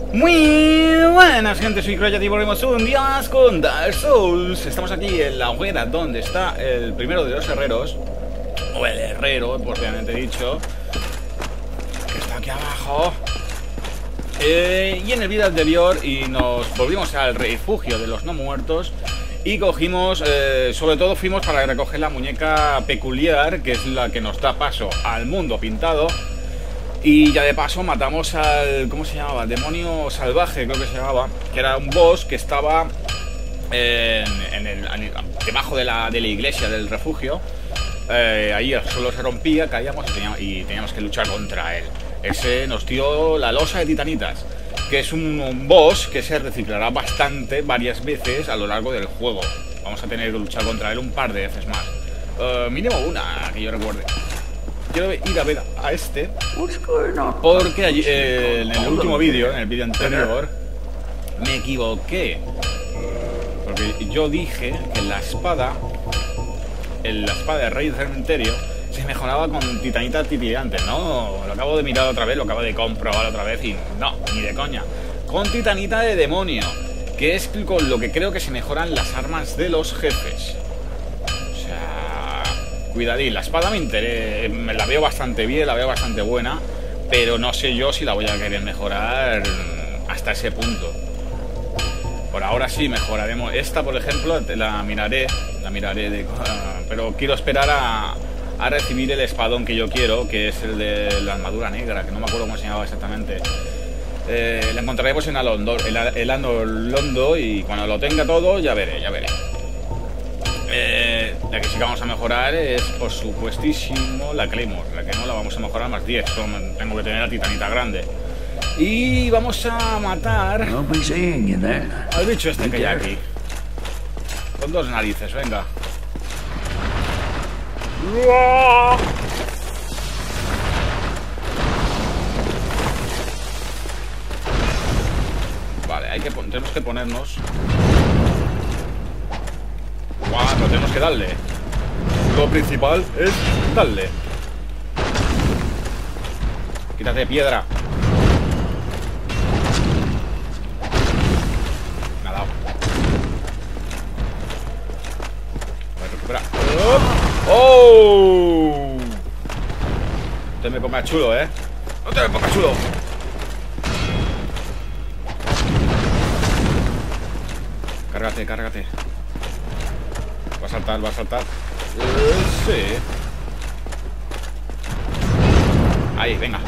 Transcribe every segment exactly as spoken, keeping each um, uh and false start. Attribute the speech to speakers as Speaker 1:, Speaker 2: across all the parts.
Speaker 1: Muy buenas, gente, soy Crayat y volvemos un día más con Dark Souls. Estamos aquí en la hoguera donde está el primero de los herreros, o el herrero, propiamente dicho, que está aquí abajo. eh, Y en el vídeo anterior y nos volvimos al refugio de los no muertos y cogimos, eh, sobre todo fuimos para recoger la muñeca peculiar, que es la que nos da paso al mundo pintado. Y ya de paso matamos al... ¿cómo se llamaba? Demonio salvaje, creo que se llamaba. Que era un boss que estaba en, en el, en, debajo de la, de la iglesia del refugio. eh, Ahí el suelo se rompía, caíamos y teníamos, y teníamos que luchar contra él. Ese nos dio la losa de titanitas, que es un, un boss que se reciclará bastante, varias veces a lo largo del juego. Vamos a tener que luchar contra él un par de veces más. uh, Mínimo una, que yo recuerde. Quiero ir a ver a este porque allí, eh, en el último vídeo, en el vídeo anterior, me equivoqué. Porque yo dije que la espada, en la espada de Rey del Cementerio, se mejoraba con titanita titilante. No, lo acabo de mirar otra vez, lo acabo de comprobar otra vez y no, ni de coña. Con titanita de demonio, que es con lo que creo que se mejoran las armas de los jefes. Cuidadín, la espada me interesa, me la veo bastante bien, la veo bastante buena, pero no sé yo si la voy a querer mejorar hasta ese punto. Por ahora sí mejoraremos esta, por ejemplo, la miraré, la miraré, de, pero quiero esperar a, a recibir el espadón que yo quiero, que es el de la armadura negra, que no me acuerdo cómo se llamaba exactamente. Eh, la encontraremos en Alondo, el, el Alondo, y cuando lo tenga todo ya veré, ya veré. Eh, la que sí que vamos a mejorar es, por supuestísimo, la Claymore. La que no la vamos a mejorar más diez. Son, tengo que tener la titanita grande. Y vamos a matar al bicho este que hay aquí, con dos narices, venga. Vale, hay que, tenemos que ponernos... Guau, pero tenemos que darle. Lo principal es darle. Quítate, piedra. Me ha dado. Voy a recuperar. ¡Oh! No te me pongas chulo, ¿eh? No te me pongas chulo. Cárgate, cárgate. Va a saltar, va a saltar. Eh, sí. Ahí, venga.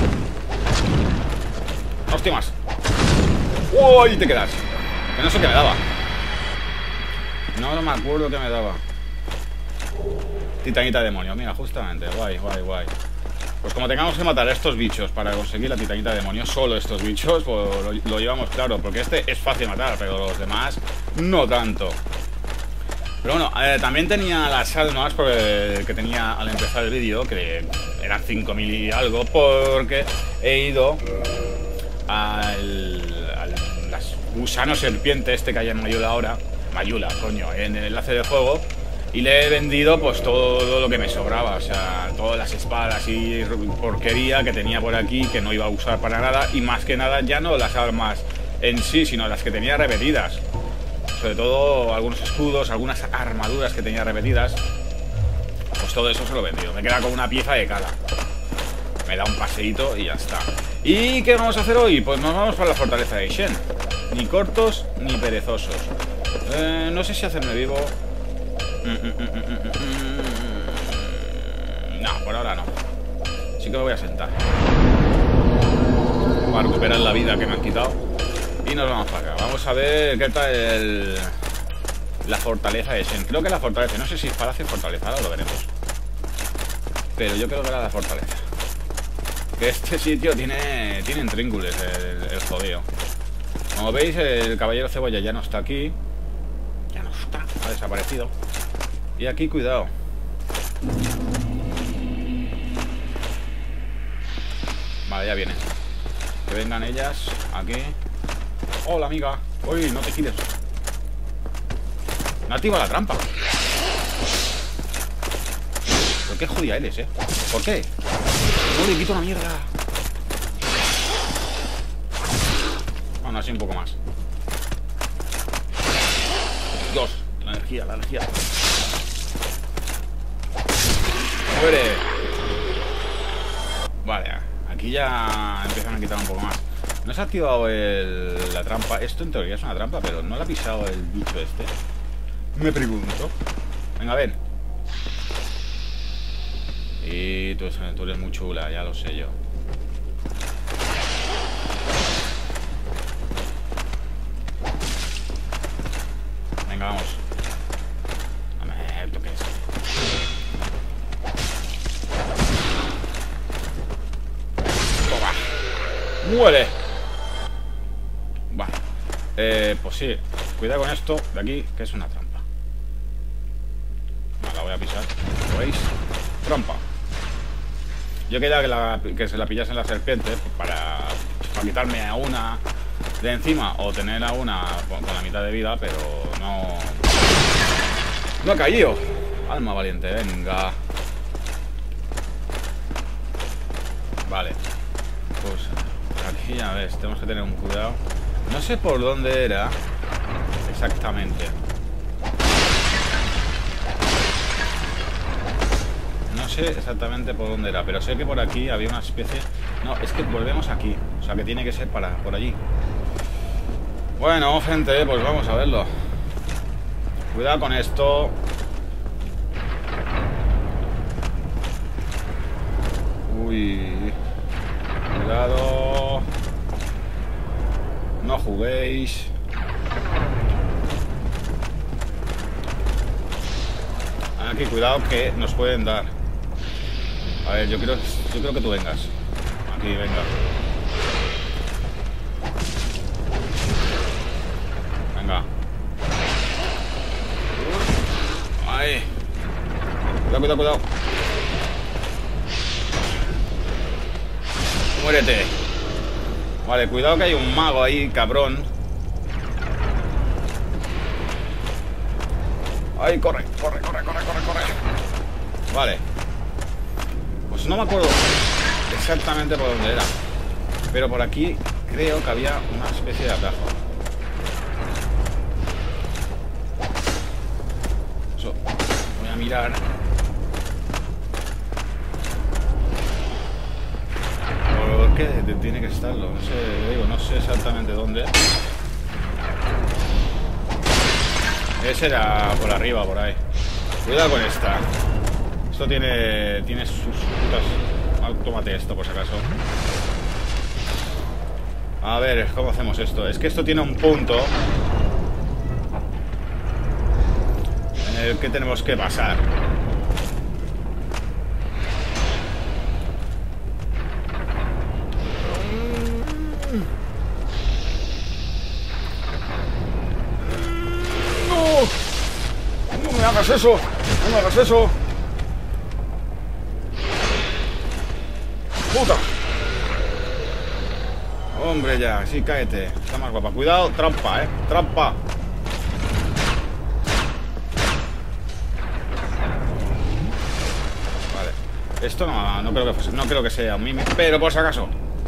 Speaker 1: Hostia más. ¡Oh! Ahí te quedas. Que no sé qué me daba. No, no me acuerdo qué me daba. Titanita demonio, mira, justamente. Guay, guay, guay. Pues como tengamos que matar a estos bichos para conseguir la titanita demonio, solo estos bichos, pues lo, lo llevamos claro. Porque este es fácil matar, pero los demás no tanto. Pero bueno, eh, también tenía las almas porque, que tenía al empezar el vídeo, que eran cinco mil y algo, porque he ido al, al las gusano serpiente este que hay en Mayula ahora, Mayula, coño, en el enlace de juego, y le he vendido pues todo lo que me sobraba, o sea, todas las espadas y porquería que tenía por aquí que no iba a usar para nada, y más que nada ya no las armas en sí, sino las que tenía repetidas. Sobre todo algunos escudos, algunas armaduras que tenía repetidas. Pues todo eso se lo he vendido. Me queda con una pieza de cada. Me da un paseíto y ya está. ¿Y qué vamos a hacer hoy? Pues nos vamos para la fortaleza de Shen. Ni cortos ni perezosos. eh, No sé si hacerme vivo. No, por ahora no. Así que me voy a sentar para recuperar la vida que me han quitado. Y nos vamos para acá. Vamos a ver qué tal el, la fortaleza de Shen. Creo que la fortaleza, no sé si es palacio o fortaleza, ahora lo veremos. Pero yo creo que era la fortaleza. Que este sitio tiene, tiene intríngules el, el jodeo. Como veis, el caballero cebolla ya no está aquí. Ya no está, ha desaparecido. Y aquí, cuidado. Vale, ya viene. Que vengan ellas aquí. Hola, amiga. Uy, no te gires. No activa la trampa. ¿Pero qué jodida eres, eh? ¿Por qué? No le quito una mierda. así un poco más. Dios, la energía, la energía. ¡Muere! Vale, aquí ya empiezan a quitar un poco más. No se ha activado el, la trampa. Esto en teoría es una trampa, pero no la ha pisado el bicho este. Me pregunto. Venga, ven. Y tú, tú eres muy chula, ya lo sé yo. Venga, vamos. No me toques. Toma. ¡Muere! Vale. Eh, pues sí. Cuidado con esto de aquí, que es una trampa. No, la voy a pisar. ¿Lo veis? Trampa. Yo quería que, la, que se la pillasen las serpientes para, para quitarme a una de encima o tener a una con, con la mitad de vida, pero no... No ha caído. Alma valiente, venga. Vale. Pues aquí ya ves, tenemos que tener un cuidado. No sé por dónde era exactamente. No sé exactamente por dónde era, pero sé que por aquí había una especie... No, es que volvemos aquí. O sea, que tiene que ser para por allí. Bueno, gente, pues vamos a verlo. Cuidado con esto. Uy. Cuidado. No juguéis. Aquí, cuidado que nos pueden dar. A ver, yo quiero, yo creo que tú vengas. Aquí, venga. Venga. Ahí. Cuidado, cuidado, cuidado. Muérete. Vale, cuidado que hay un mago ahí, cabrón. Ay, corre, corre, corre, corre, corre, corre. Vale. Pues no me acuerdo exactamente por dónde era, pero por aquí creo que había una especie de atajo. Eso, voy a mirar. ¿Por qué tiene que estarlo? No sé, digo, no sé exactamente dónde. Ese era por arriba, por ahí. Cuidado con esta. Esto tiene, tiene sus putas... Tómate esto, por si acaso. A ver, ¿cómo hacemos esto? Es que esto tiene un punto en el que tenemos que pasar. ¡No! ¡No me hagas eso! ¡No me hagas eso! ¡Puta! Hombre, ya, sí, cáete. Está más guapa. Cuidado, trampa, eh. Trampa. Vale. Esto no, no creo que fuese, no creo que sea un mime, pero por si acaso.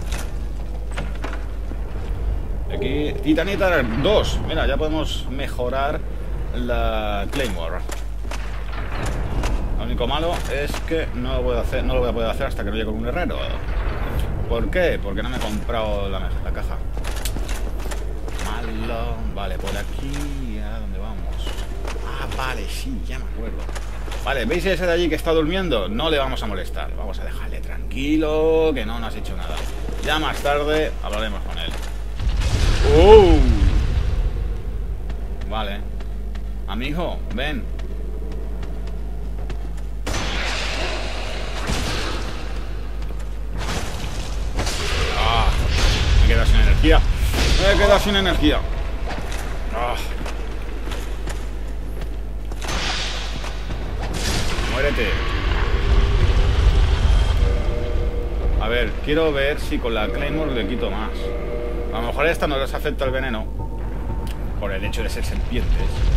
Speaker 1: Aquí, Titanita dos. Mira, ya podemos mejorar la Claymore. Lo único malo es que no lo voy a hacer, no lo voy a poder hacer hasta que no llegue con un herrero. ¿Por qué? Porque no me he comprado la, la caja. Malo. Vale, por aquí. ¿A dónde vamos? Ah, vale, sí, ya me acuerdo. Vale, ¿veis ese de allí que está durmiendo? No le vamos a molestar. Vamos a dejarle tranquilo, que no nos ha hecho nada. Ya más tarde hablaremos con él. ¡Uh! Vale. Amigo, ven. Ah, me he quedado sin energía. Me he quedado sin energía. Ah. Muérete. A ver, quiero ver si con la Claymore le quito más. A lo mejor a esta no les afecta el veneno por el hecho de ser serpientes.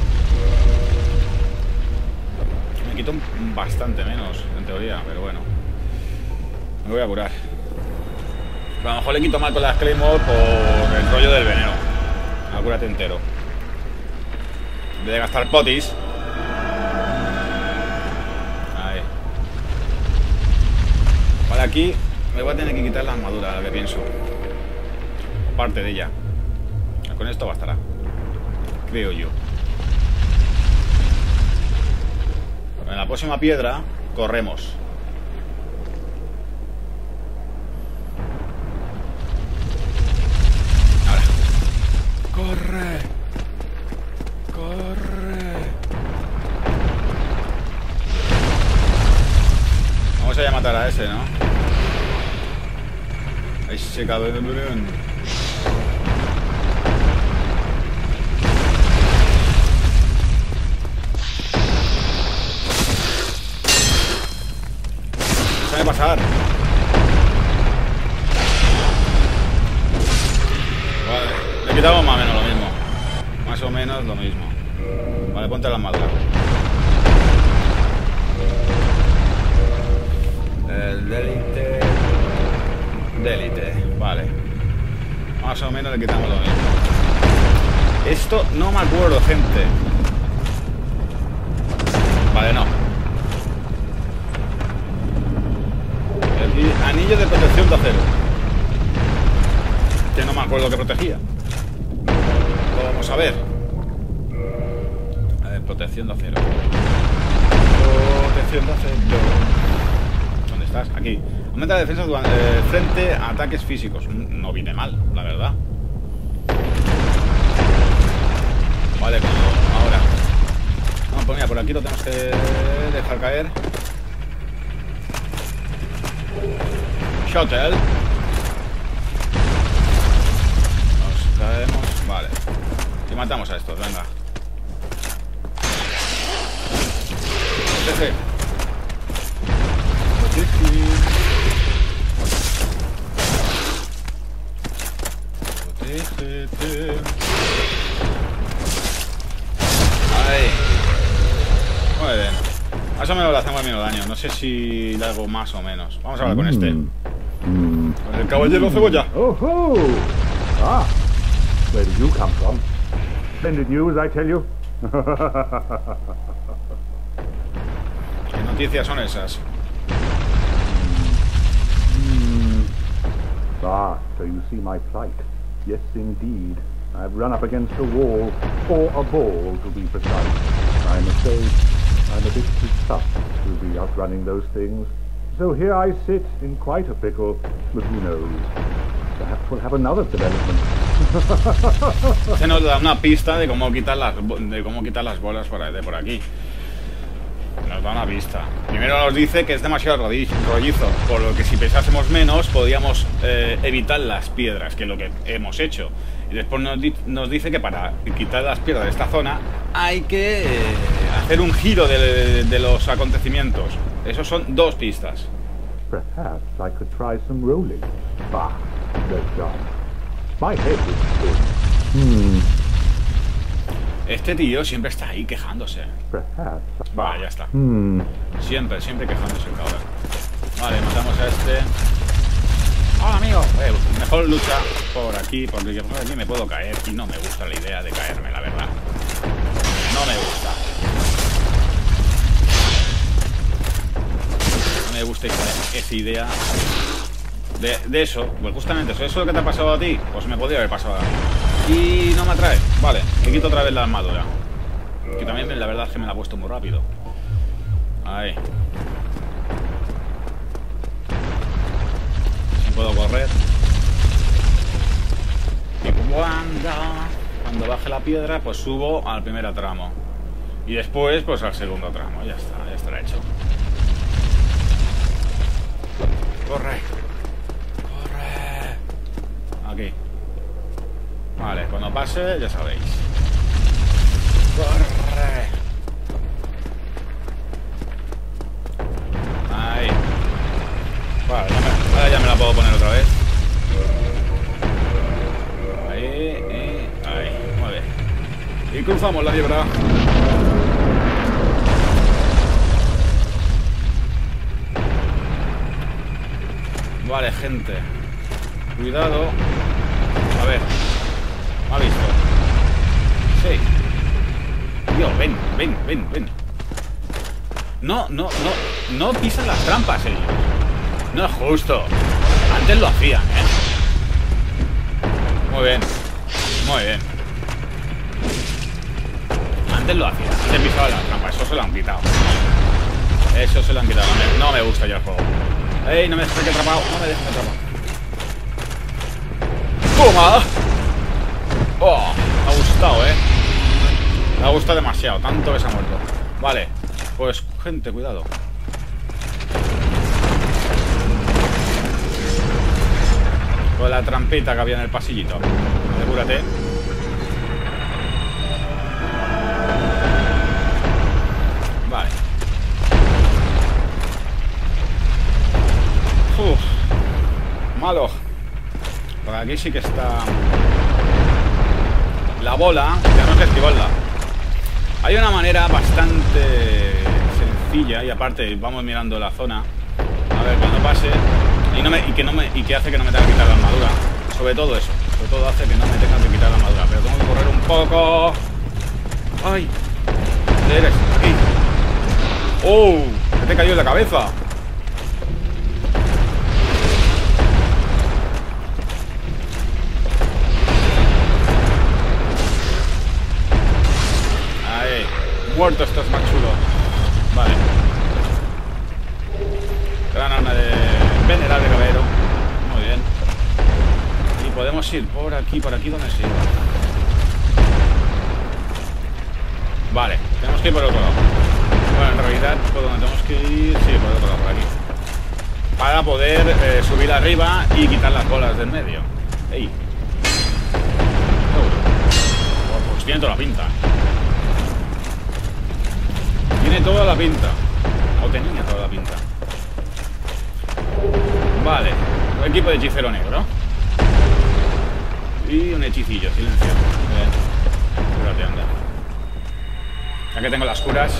Speaker 1: Me quito bastante menos, en teoría, pero bueno. Me voy a curar. A lo mejor le quito mal con las Claymore por el rollo del veneno. Acuérdate entero. En vez de gastar potis. Ahí. Vale, aquí me voy a tener que quitar la armadura, lo que pienso. Parte de ella. Con esto bastará. Creo yo. En la próxima piedra corremos. Ahora. Corre. Corre. Vamos a ir a matar a ese, ¿no? A ese cabrón. Déjame pasar. Vale, le quitamos más o menos lo mismo. Más o menos lo mismo. Vale, ponte la armadura. El delite. Delite. Vale. Más o menos le quitamos lo mismo. Esto no me acuerdo, gente. Vale, no. Y anillo de protección de acero. Que no me acuerdo que protegía. Lo vamos a ver. A ver, protección de acero. Protección de acero. ¿Dónde estás? Aquí. Aumenta la defensa durante, eh, frente a ataques físicos. No viene mal, la verdad. Vale, ahora. No, pues mira, por aquí lo tenemos que dejar caer. Shuttle. Nos caemos. Vale. Y matamos a estos, venga. Protege. Protege. Protégete. Ahí. Muy bien. Más o menos le hacemos menos daño. No sé si le hago más o menos. Vamos a hablar con este.
Speaker 2: Mm.
Speaker 1: Con el caballero cebolla.
Speaker 2: Oh ho! Ah, where did you come from? Splendid news, I tell you.
Speaker 1: ¿Qué noticias son esas?
Speaker 2: Mm. Ah, so you see my plight. Yes, indeed. I've run up against a wall, or a ball to be precise. I'm afraid I'm a bit too tough to be outrunning those things. So here I sit in quite a pickle, but who knows? Perhaps we'll have another development.
Speaker 1: Se nos da una pista de cómo quitar las, de cómo quitar las bolas por, de por aquí. Nos da una pista. Primero nos dice que es demasiado rollizo, por lo que si pesásemos menos podíamos eh, evitar las piedras, que es lo que hemos hecho. Y después nos, di nos dice que para quitar las piedras de esta zona hay que eh, hacer un giro de, de los acontecimientos. Esos son dos pistas.
Speaker 2: Perhaps I could try some rolling. Bah, no chance. My head is thin. Hmm.
Speaker 1: Este tío siempre está ahí quejándose.
Speaker 2: Perhaps.
Speaker 1: Vale, ya está.
Speaker 2: Hmm.
Speaker 1: Siempre, siempre quejándose, cabrón. Vale, matamos a este. ¡Hola, amigo! Eh, mejor lucha por aquí, porque yo por aquí me puedo caer y no me gusta la idea de caerme, la verdad. No me gusta. No me gusta esa idea de, de eso. Pues justamente eso, eso es lo que te ha pasado a ti. Pues me podría haber pasado a mí. Y no me atrae. Vale, me quito otra vez la armadura. Que también la verdad es que me la he puesto muy rápido. Ahí. Si puedo correr. Y cuando, cuando baje la piedra, pues subo al primer tramo. Y después, pues al segundo tramo. Ya está, ya estará hecho. Corre. Corre. Aquí. Vale, cuando pase, ya sabéis. Corre. Ahí. Vale, ya me, ahora ya me la puedo poner otra vez. Ahí, y ahí. Muy bien. Y cruzamos la piedra. Vale, gente. Cuidado. A ver. Me ha visto. ven, ven, ven. No, no, no, no pisan las trampas ellos. No es justo. Antes lo hacían, ¿eh? Muy bien. Muy bien. Antes lo hacían. Antes pisaban las trampas. Eso se lo han quitado. Eso se lo han quitado. No me gusta ya el juego. ¡Ey! No me dejes aquí atrapado. No me dejes atrapado. ¡Toma! ¡Oh! Me ha gustado, ¿eh? Me ha gustado demasiado. Tanto que se ha muerto. Vale. Pues, gente, cuidado. Con la trampita que había en el pasillito. Asegúrate. Vale. Uf. Malo. Por aquí sí que está la bola. Tenemos que esquivarla. Hay una manera bastante sencilla. Y aparte vamos mirando la zona. A ver cuando pase. Y, no me, y, que no me, y que hace que no me tenga que quitar la armadura. Sobre todo eso. Sobre todo hace que no me tenga que quitar la armadura. Pero tengo que correr un poco. ¡Ay! ¿Dónde eres? Aquí. ¡Oh! ¿Qué te cayó en la cabeza? Ahí. Muerto, esto es más chulo. Vale. Gran arma de venerable caballero. Muy bien. Y podemos ir por aquí, por aquí donde se iba. Vale, tenemos que ir por el otro lado. Bueno, en realidad por donde tenemos que ir. Sí, por el otro lado, por aquí. Para poder eh, subir arriba y quitar las bolas del medio. ¡Ey! Oh, pues tiene toda la pinta. Tiene toda la pinta. O tenía toda la pinta. Vale, un equipo de hechicero negro. Y un hechicillo, silencio. Bien. Espérate, anda. Ya que tengo las curas,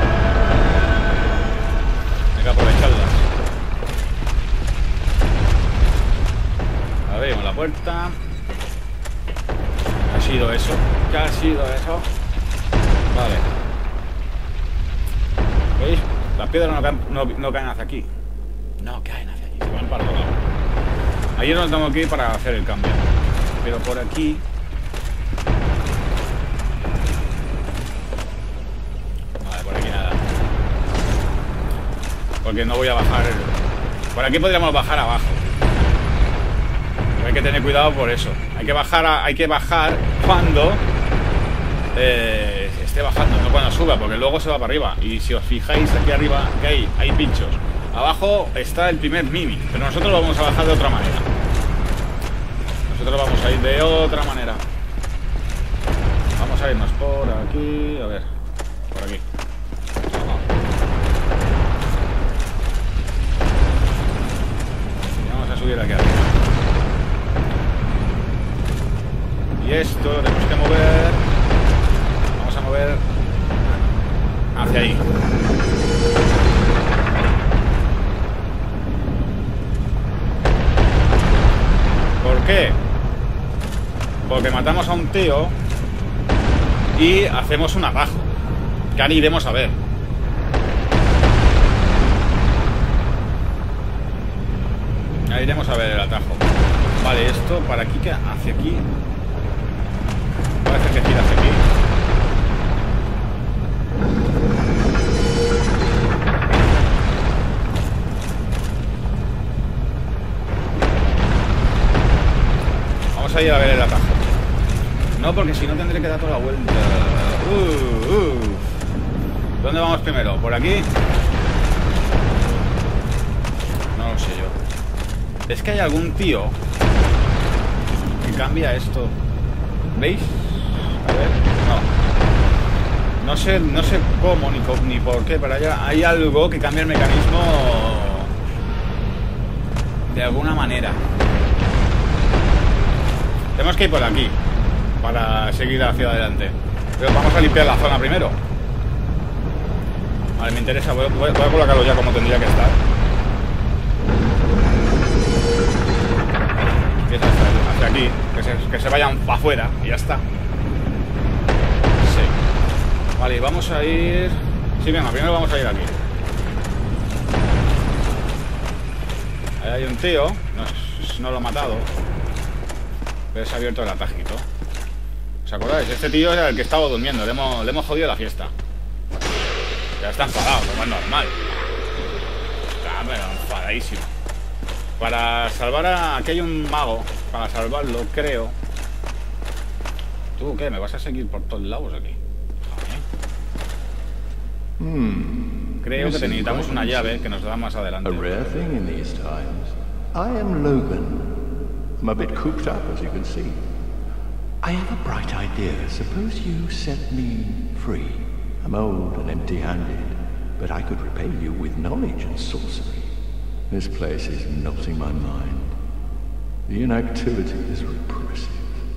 Speaker 1: hay que aprovecharlas. Abrimos la puerta. ¿Qué ha sido eso? ¿Qué ha sido eso? Vale. ¿Veis? Las piedras no caen, no, no caen hacia aquí. No caen hacia aquí, se van para el otro lado. Ahí nos tengo que ir para hacer el cambio. Pero por aquí... Vale, por aquí nada. Porque no voy a bajar... Por aquí podríamos bajar abajo. Pero hay que tener cuidado por eso. Hay que bajar, a... hay que bajar cuando... Eh, esté bajando, no cuando suba, porque luego se va para arriba. Y si os fijáis aquí arriba, que hay, hay pinchos. Abajo está el primer mini, pero nosotros lo vamos a bajar de otra manera. Nosotros vamos a ir de otra manera. Vamos a irnos por aquí. A ver, por aquí. Y vamos a subir aquí arriba. Y esto lo tenemos que mover. Vamos a mover hacia ahí. ¿Por qué? Porque matamos a un tío y hacemos un atajo. Que ahora iremos a ver. Ahora iremos a ver el atajo. Vale, esto para aquí, que hacia aquí. Parece que gira hacia aquí. Vamos a ir a ver el atajo. No, porque si no tendré que dar toda la vuelta. Uh, uh. ¿Dónde vamos primero? ¿Por aquí? No lo sé yo. Es que hay algún tío que cambia esto. ¿Veis? A ver, no. No sé, no sé cómo ni, ni por qué, pero hay, hay algo que cambia el mecanismo de alguna manera. Tenemos que ir por aquí para seguir hacia adelante. Pero vamos a limpiar la zona primero. Vale, me interesa. Voy, voy, voy a colocarlo ya como tendría que estar. Empieza hacia, hacia aquí. Que se, que se vayan para afuera y ya está. Sí. Vale, vamos a ir... Sí, venga, primero vamos a ir aquí. Ahí hay un tío. No, no lo ha matado. Pero se ha abierto el atajito. ¿Os acordáis? Este tío era el que estaba durmiendo. Le hemos, le hemos jodido la fiesta. Ya está enfadado, como es normal. Está, pero enfadadísimo. Para salvar a... Aquí hay un mago. Para salvarlo, creo. ¿Tú qué? ¿Me vas a seguir por todos lados aquí? Hmm. Creo que necesitamos una llave que nos da más adelante.
Speaker 3: A rare thing in these times. I am Logan. I'm a bit cooped up, as you can see. I have a bright idea. Suppose you set me free. I'm old and empty-handed, but I could repay you with knowledge and sorcery. This place is not in my mind. The inactivity is repressive.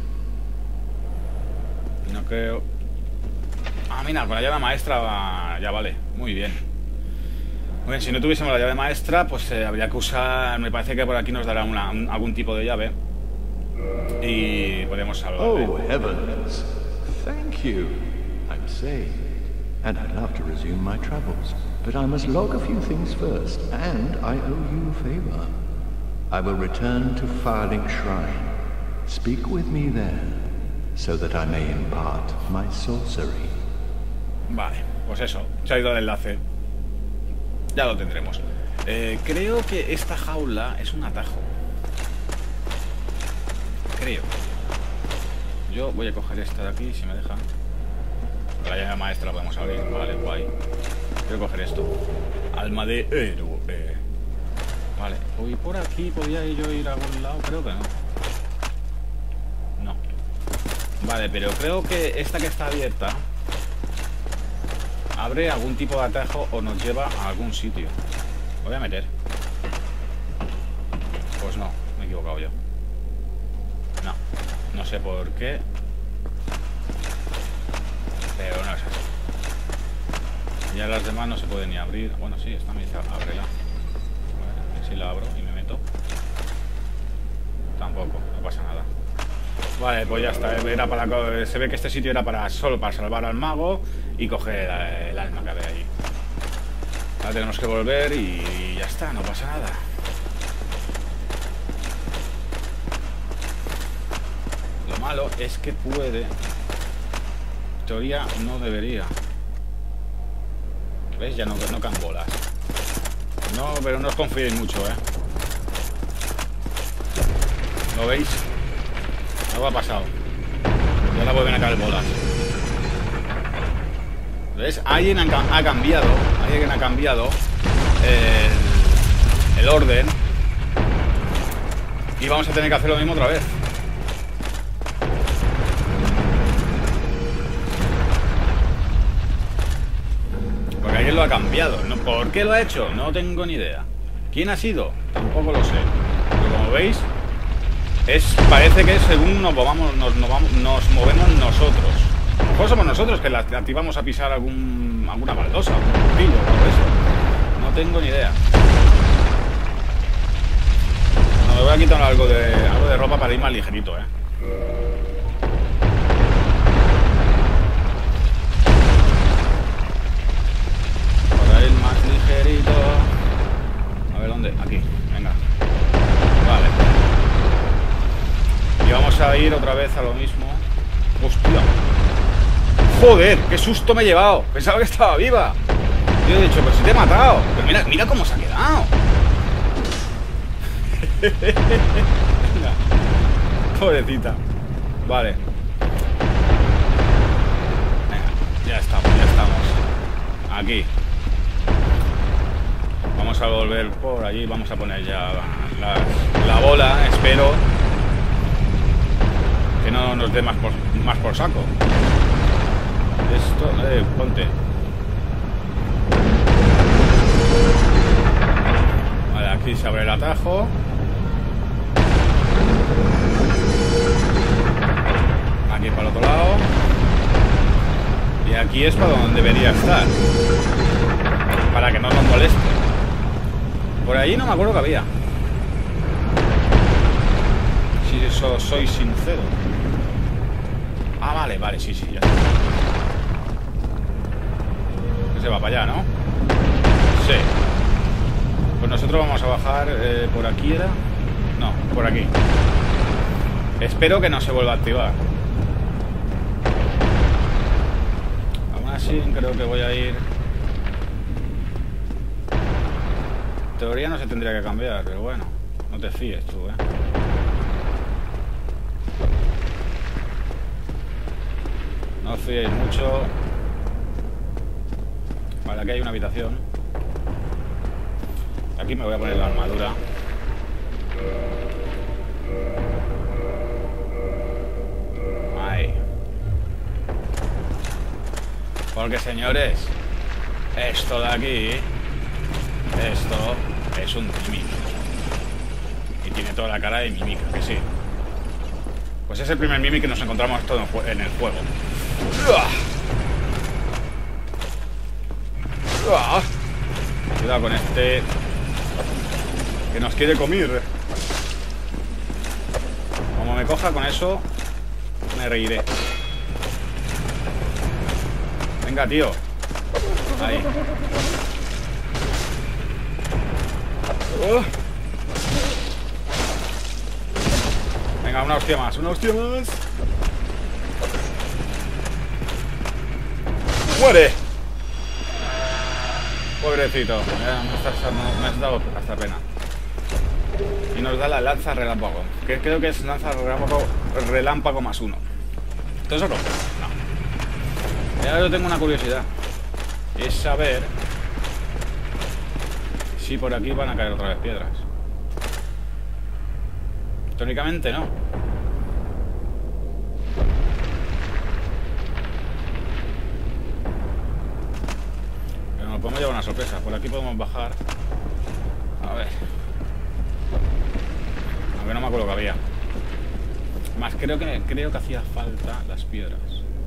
Speaker 1: No creo... Ah, mira, con la llave maestra va... ya vale, muy bien. Muy bien, si no tuviésemos la llave maestra, pues eh, habría que usar... Me parece que por aquí nos dará una, un, algún tipo de llave. Y podemos salvarle.
Speaker 3: Oh, heavens. Thank you. I'm safe. And I'd love to resume my travels. But I must log a few things first, and I owe you a favor. I will return to Firelink Shrine. Speak with me there, so that I may impart my sorcery.
Speaker 1: Vale, pues eso, se ha ido el enlace. Ya lo tendremos. Eh, creo que esta jaula es un atajo. Creo. Yo voy a coger esta de aquí, si me dejan. La llave maestra la podemos abrir. Vale, guay. Quiero coger esto. Alma de héroe. Vale, voy por aquí. ¿Podría yo ir a algún lado? Creo que no. No. Vale, pero creo que esta que está abierta abre algún tipo de atajo o nos lleva a algún sitio. Lo voy a meter. Pues no, me he equivocado yo. No, no sé por qué. Pero no es así. Ya las demás no se pueden ni abrir. Bueno, sí, esta me dice ábrela. A ver si la abro y me meto. Tampoco, no pasa nada. Vale, pues ya está. Era para, se ve que este sitio era para solo para salvar al mago y coger el, el alma que había ahí. Ahora tenemos que volver y, y ya está, no pasa nada. Lo malo es que puede... En teoría no debería. ¿Ves? Ya no, no caen bolas. No, pero no os confiéis mucho, ¿eh? ¿Lo veis? Algo ha pasado. Ya la vuelven a caer bolas. ¿Ves? Alguien ha, ha cambiado. Alguien ha cambiado el, el orden. Y vamos a tener que hacer lo mismo otra vez. Porque alguien lo ha cambiado. ¿No? ¿Por qué lo ha hecho? No tengo ni idea. ¿Quién ha sido? Tampoco lo sé. Pero como veis, es, parece que según nos movamos, nos, nos, vamos, nos movemos nosotros. A lo mejor somos nosotros que la activamos a pisar algún, alguna baldosa, algún portillo o algo de eso. No tengo ni idea. Bueno, me voy a quitar algo de, algo de ropa para ir más ligerito, ¿eh? Para ir más ligerito. A ver, ¿dónde? Aquí, venga. Vale. Y vamos a ir otra vez a lo mismo. ¡Hostia! ¡Joder! ¡Qué susto me he llevado! Pensaba que estaba viva. Yo he dicho, pero si te he matado. Pero mira, mira cómo se ha quedado. Venga. Pobrecita. Vale. Venga, ya estamos, ya estamos. Aquí. Vamos a volver por allí. Vamos a poner ya la, la, la bola, espero. Que no nos dé más por, más por saco. Esto, eh, ponte. Vale, aquí se abre el atajo. Aquí para el otro lado. Y aquí es para donde debería estar. Para que no nos moleste. Por allí no me acuerdo que había. Si eso soy sincero. Ah, vale, vale, sí, sí, ya está. Que se va para allá, ¿no? Sí. Pues nosotros vamos a bajar eh, por aquí, ¿era? No, por aquí. Espero que no se vuelva a activar. Aún así, creo que voy a ir... En teoría no se tendría que cambiar, pero bueno, no te fíes tú, ¿eh? No os fiéis mucho. Vale, aquí hay una habitación. Aquí me voy a poner la armadura. Ahí. Porque, señores, esto de aquí, esto es un Mimic. Y tiene toda la cara de Mimic, que sí. Pues es el primer Mimic que nos encontramos todo en el juego. Cuidado con este, que nos quiere comer. Como me coja con eso, me reiré. Venga, tío. Ahí. Uh. Venga, una hostia más, una hostia más. ¡Muere! Pobrecito, me has dado hasta pena. Y nos da la lanza relámpago, que creo que es lanza relámpago, relámpago más uno. ¿Entonces eso no? Y ahora yo tengo una curiosidad. Es saber si por aquí van a caer otra vez piedras. Teóricamente no. Pero nos podemos llevar una sorpresa. Por aquí podemos bajar. A ver. Aunque no me acuerdo que había. Más creo que creo que hacía falta las piedras.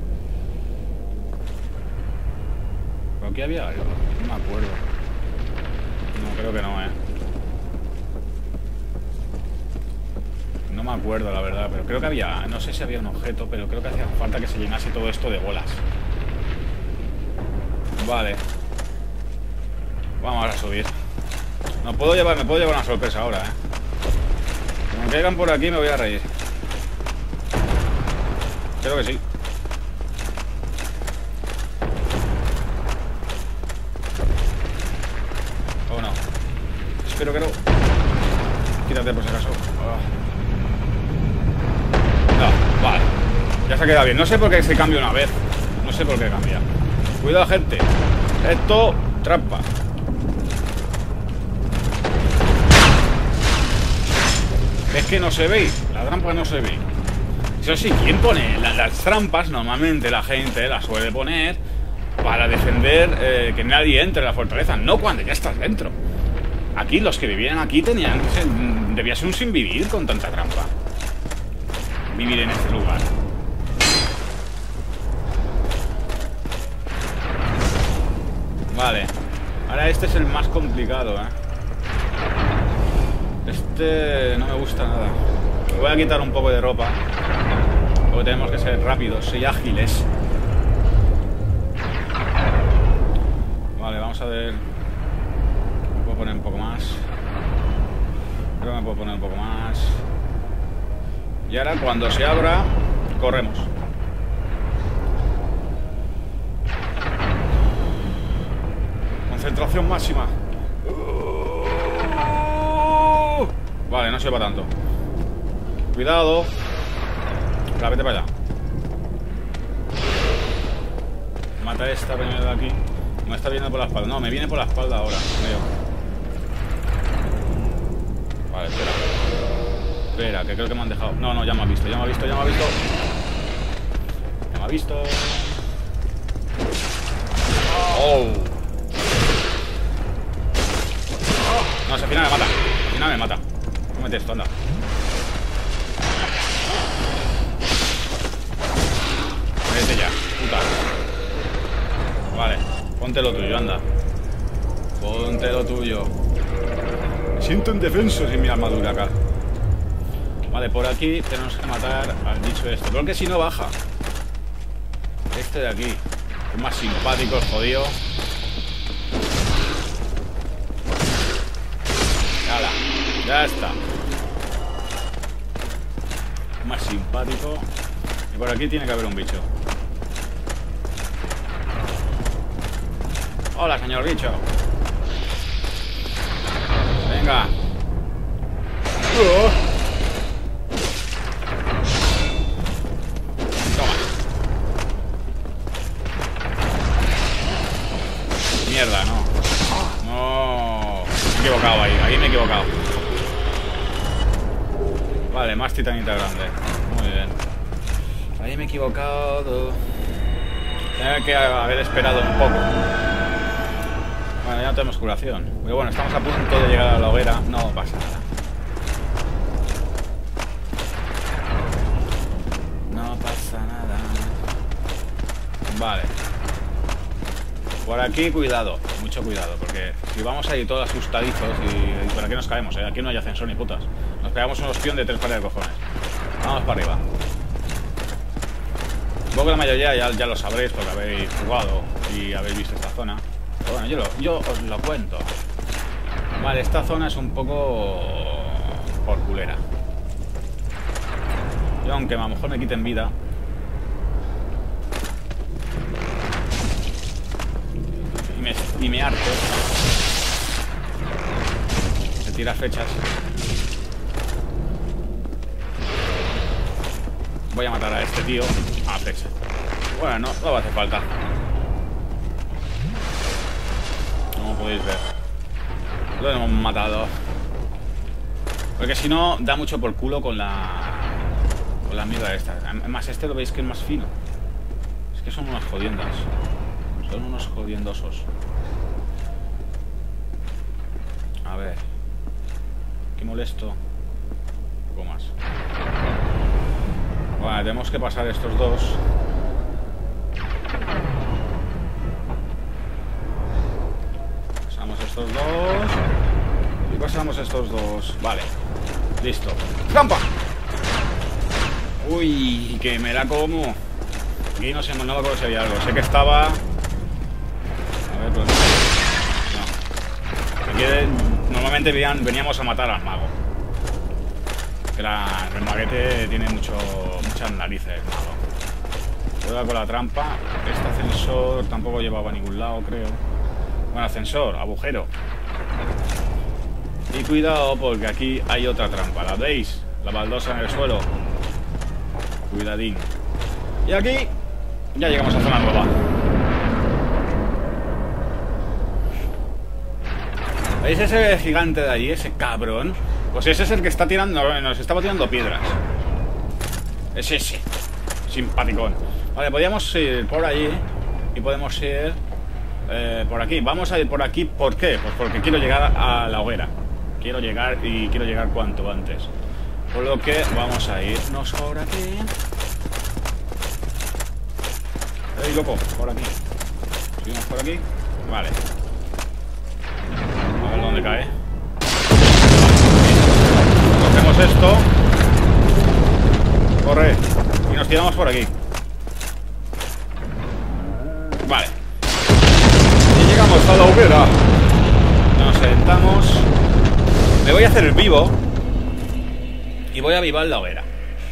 Speaker 1: Pero aquí había algo. No me acuerdo. No, creo que no, eh. No me acuerdo, la verdad, pero creo que había... No sé si había un objeto, pero creo que hacía falta que se llenase todo esto de bolas. Vale. Vamos a subir. No puedo llevar, me puedo llevar una sorpresa ahora, eh. Como caigan por aquí me voy a reír. Creo que sí. Oh, no. Espero que no. Quítate por si acaso. Oh. No, vale. Ya se ha quedado bien. No sé por qué se cambia una vez. No sé por qué cambia. Cuidado, gente. Esto, trampa. Es que no se ve. La trampa no se ve. Eso sí, ¿quién pone? Las, las trampas normalmente la gente las suele poner para defender eh, que nadie entre a la fortaleza. No cuando ya estás dentro. Aquí, los que vivían aquí tenían... Debía ser un sin vivir con tanta trampa. Vivir en este lugar. Vale. Ahora este es el más complicado, ¿eh? Este no me gusta nada. Me voy a quitar un poco de ropa. Porque tenemos que ser rápidos y ágiles. Vale, vamos a ver. Me puedo poner un poco más. Creo que me puedo poner un poco más. Y ahora cuando se abra, corremos. Concentración máxima. Vale, no se va tanto. Cuidado. La vete para allá. Mata esta primero de aquí. Me está viendo por la espalda. No, me viene por la espalda ahora. Creo. Vale, espera. Espera, que creo que me han dejado. No, no, ya me ha visto, ya me ha visto, ya me ha visto. Ya me ha visto. Oh. No, si al final me mata. Al final me mata. Cómete esto, anda. Vete ya, puta. Vale, ponte lo tuyo, anda. Ponte lo tuyo. Me siento indefenso sin mi armadura acá. Vale, por aquí tenemos que matar al bicho este. Porque si no baja. Este de aquí. Es más simpático, el jodido. Ya está. Más simpático. Y por aquí tiene que haber un bicho. Hola, señor bicho. Venga. Uh. Toma. Mierda, no. No. Me he equivocado ahí. Ahí me he equivocado. Vale, más titanita grande. Muy bien. Ahí me he equivocado. Tenía que haber esperado un poco. Bueno, ya no tenemos curación. Pero bueno, estamos a punto de llegar a la hoguera. No pasa nada. No pasa nada. Vale. Por aquí, cuidado. Mucho cuidado, porque si vamos ahí todos asustadizos y, y por aquí nos caemos, ¿eh? Aquí no hay ascensor ni putas. Nos pegamos un ostión de tres pares de cojones. Vamos para arriba. Supongo que la mayoría ya, ya lo sabréis porque habéis jugado y habéis visto esta zona. Pero bueno, yo, lo, yo os lo cuento. Vale, esta zona es un poco por culera. Yo, aunque a lo mejor me quiten vida, y me, y me harto de tirar flechas, voy a matar a este tío a flecha. Bueno, no, no va a hacer falta. Como podéis ver, lo hemos matado. Porque si no, da mucho por culo con la con la mierda esta. Además, este lo veis que es más fino. Es que son unas jodiendas. Son unos jodiendosos. A ver. Qué molesto. Un poco más. Bueno, tenemos que pasar estos dos. Pasamos estos dos. Y pasamos estos dos. Vale. Listo. ¡Trampa! Uy, que me la como. Aquí no sé, no me acuerdo si había algo. Sé que estaba... A ver, pues... No. Aquí de... Normalmente venían, veníamos a matar al mago. Que la... el maguete tiene mucho... muchas narices, el mago. Cuidado con la trampa. Este ascensor tampoco llevaba a ningún lado, creo. Bueno, ascensor, agujero. Y cuidado porque aquí hay otra trampa. ¿La veis? La baldosa en el suelo. Cuidadín. Y aquí ya llegamos a zona nueva. ¿Veis ese gigante de ahí? Ese cabrón. Pues ese es el que está tirando... Nos estaba tirando piedras. Es ese. Simpaticón. Vale, podríamos ir por allí. Y podemos ir eh, por aquí. Vamos a ir por aquí. ¿Por qué? Pues porque quiero llegar a la hoguera. Quiero llegar y quiero llegar cuanto antes. Por lo que vamos a irnos por aquí. ¡Ey, loco! Por aquí. Subimos por aquí. Vale. A ver dónde cae. Cogemos esto. Corre. Y nos tiramos por aquí. Vale. Y llegamos a la hoguera. Nos sentamos. Me voy a hacer el vivo. Y voy a avivar la hoguera.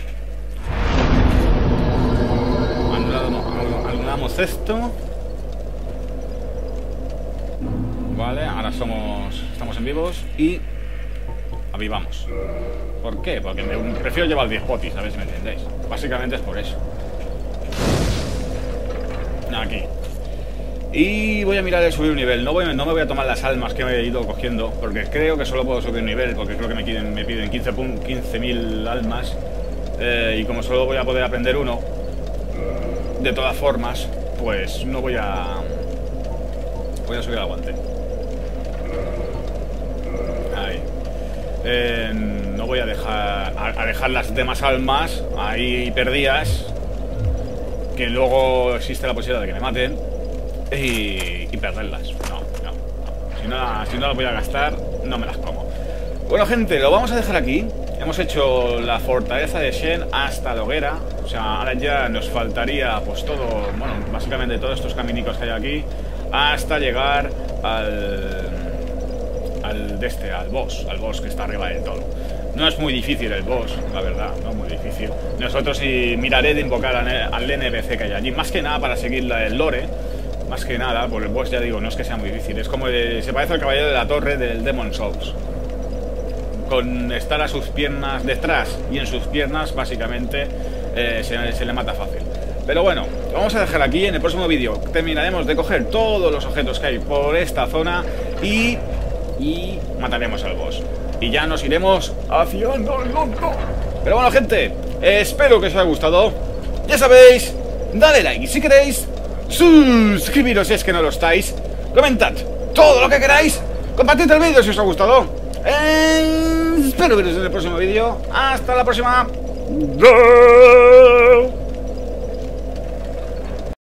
Speaker 1: Anulamos esto. Vale, ahora somos... Estamos en vivos y... avivamos. ¿Por qué? Porque me prefiero llevar diez potis, a ver si me entendéis. Básicamente es por eso. Aquí. Y voy a mirar de subir un nivel. No, voy, no me voy a tomar las almas que me he ido cogiendo, porque creo que solo puedo subir un nivel, porque creo que me piden, me piden quince mil almas. Eh, y como solo voy a poder aprender uno, de todas formas, pues no voy a... Voy a subir al aguante. Ahí. Eh, no voy a dejar a, a dejar las demás almas ahí perdidas, que luego existe la posibilidad de que me maten y, y perderlas. No, no, no. Si no, si no las voy a gastar, no me las como. Bueno, gente, lo vamos a dejar aquí. Hemos hecho la fortaleza de Shen hasta la hoguera. O sea, ahora ya nos faltaría pues todo, bueno, básicamente todos estos caminicos que hay aquí, hasta llegar al, al de este, al boss, al boss que está arriba del todo. No es muy difícil el boss, la verdad, no es muy difícil. Nosotros sí miraré de invocar al N P C que hay allí, más que nada para seguir el lore, más que nada, por el boss ya digo, no es que sea muy difícil, es como el, se parece al caballero de la torre del Demon Souls. Con estar a sus piernas detrás y en sus piernas, básicamente, eh, se, se le mata fácil. Pero bueno, lo vamos a dejar aquí. En el próximo vídeo terminaremos de coger todos los objetos que hay por esta zona y, y mataremos al boss. Y ya nos iremos hacia el norte. Pero bueno, gente, espero que os haya gustado. Ya sabéis, dale like si queréis, suscribiros si es que no lo estáis, comentad todo lo que queráis, compartid el vídeo si os ha gustado. Eh, espero veros en el próximo vídeo. Hasta la próxima.